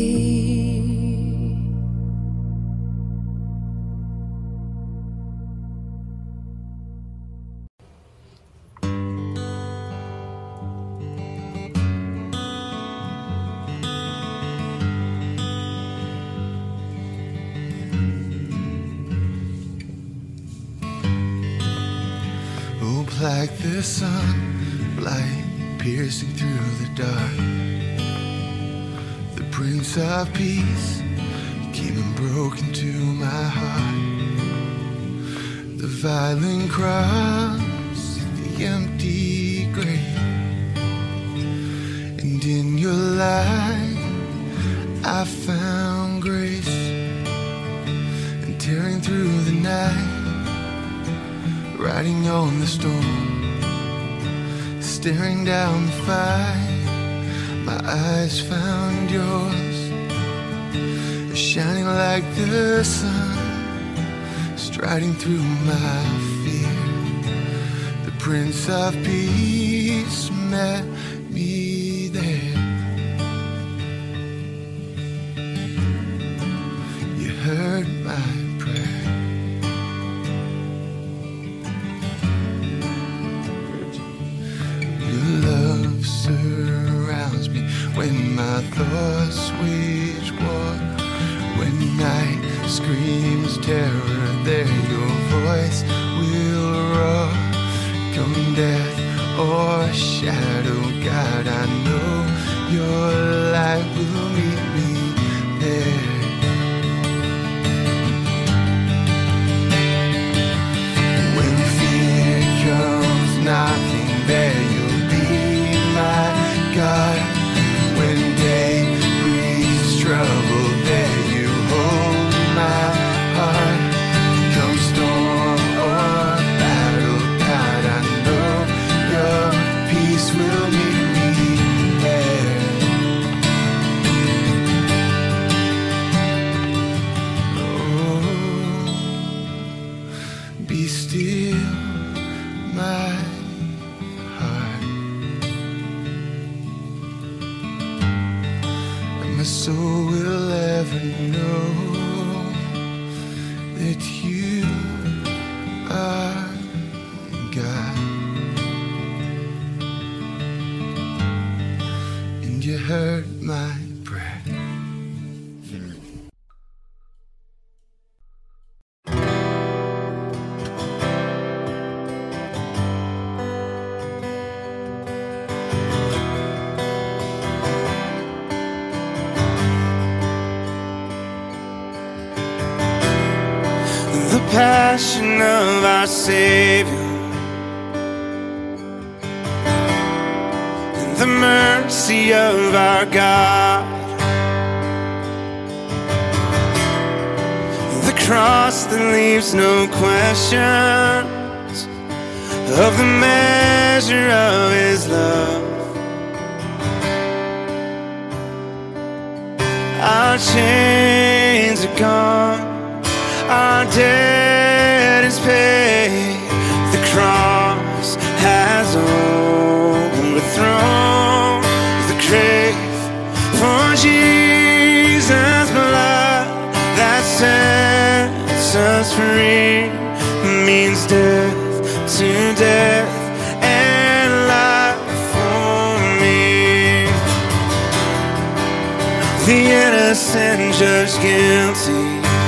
Like the sun, light piercing through the dark. The Prince of Peace came and broke into my heart. The violent cross, the empty grave, and in your light I found grace. And tearing through the night, riding on the storm, staring down the fight, my eyes found yours, shining like the sun, striding through my fear. The Prince of Peace met me there. You heard my prayer. terror there, your voice will roar. Come death or shadow, God, I know your light will meet me there. When fear comes knocking, there you'll be my God. When day brings trouble, there you hold my heart. Come storm or battle, God, I know your peace will meet me there. Oh, be still, my heart, and my soul will ever know that you are God, and you heard my prayer. The passion of our Savior and the mercy of our God, the cross that leaves no questions of the measure of His love. Our chains are gone, our debt is paid. The cross has overthrown the grave. For Jesus' blood that sets us free means death to death and life for me. The innocent judged guilty,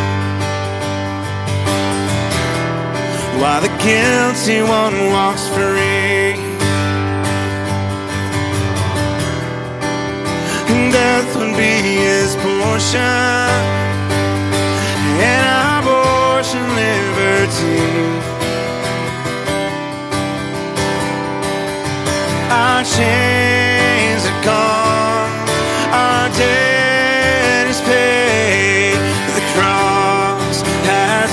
while the guilty one walks free. And death would be his portion, and our portion liberty. Our chains are gone, our debt is paid. The cross has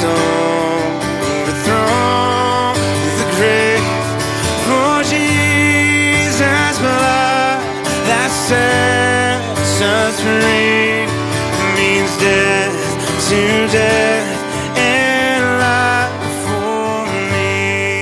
overthrown the grave. For Jesus' blood that sets us free means death to death and life for me.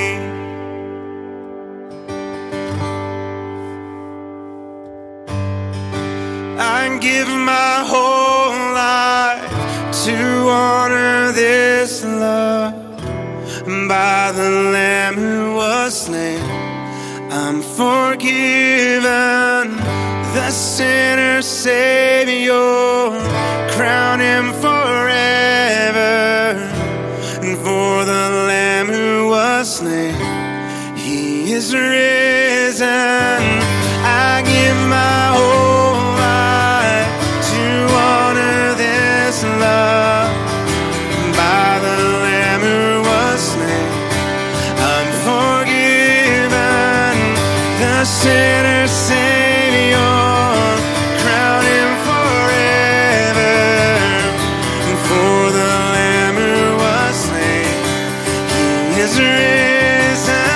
I give my whole life to honor this love. By the Lamb who was slain, I'm forgiven. The sinner Savior, crown Him forever. And for the Lamb who was slain, He is risen. I give my whole life to honor this love. By the Lamb who was slain, I'm forgiven. The sinner Savior, crown Him forever. And for the Lamb who was slain, He is risen.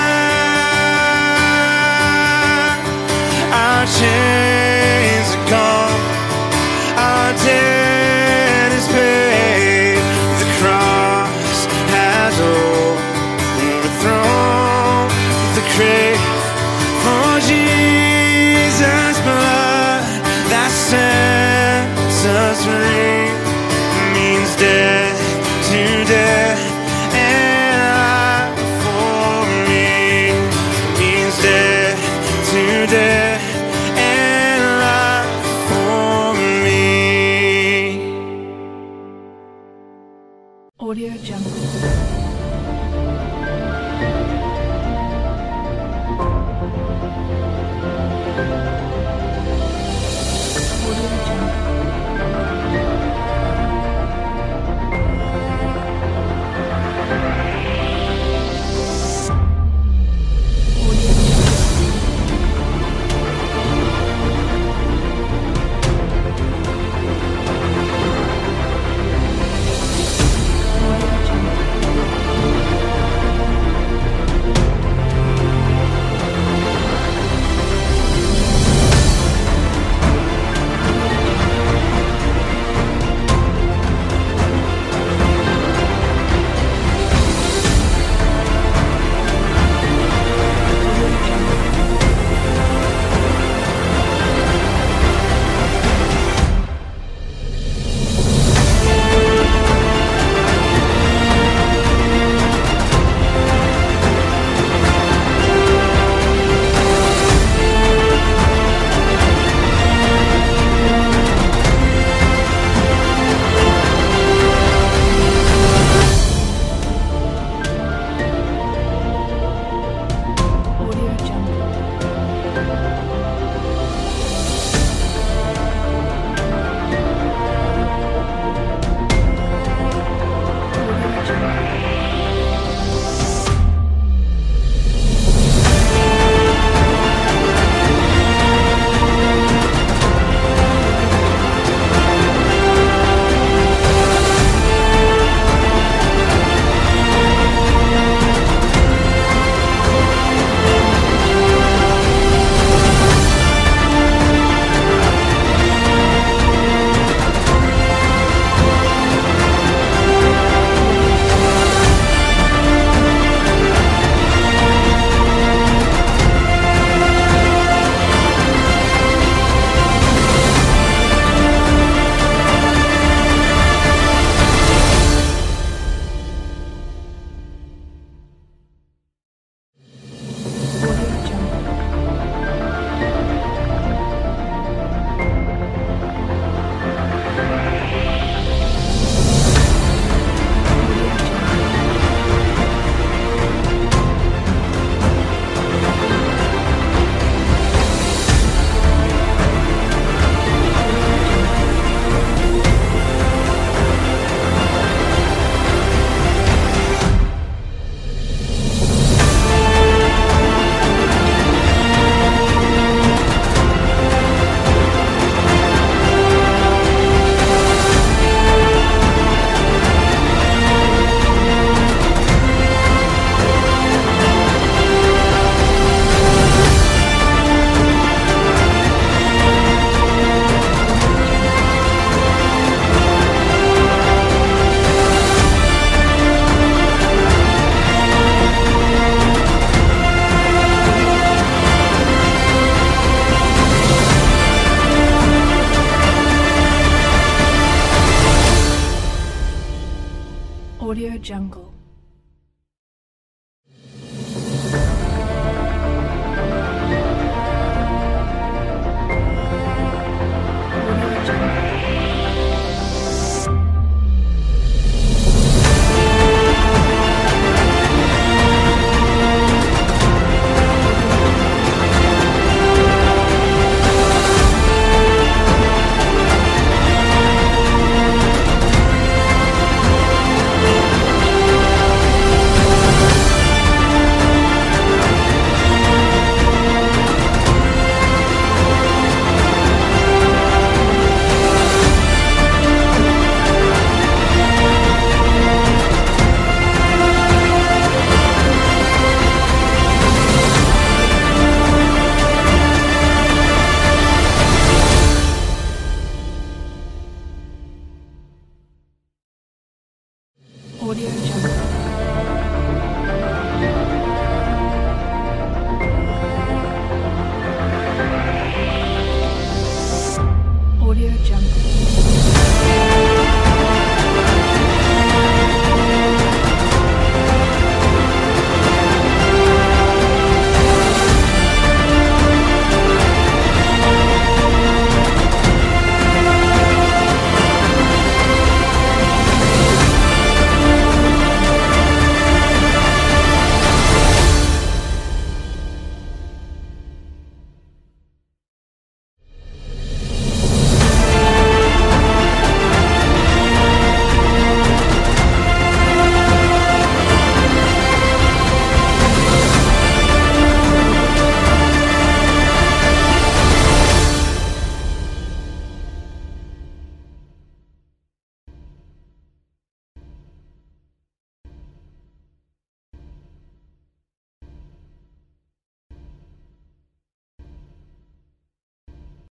Our chains are gone, our debt is paid. The cross has overthrown the grave. For Jesus' blood that sets us free means death to death and life for me. Means death to death and life for me. Audio Audio Jungle. Audio Jungle.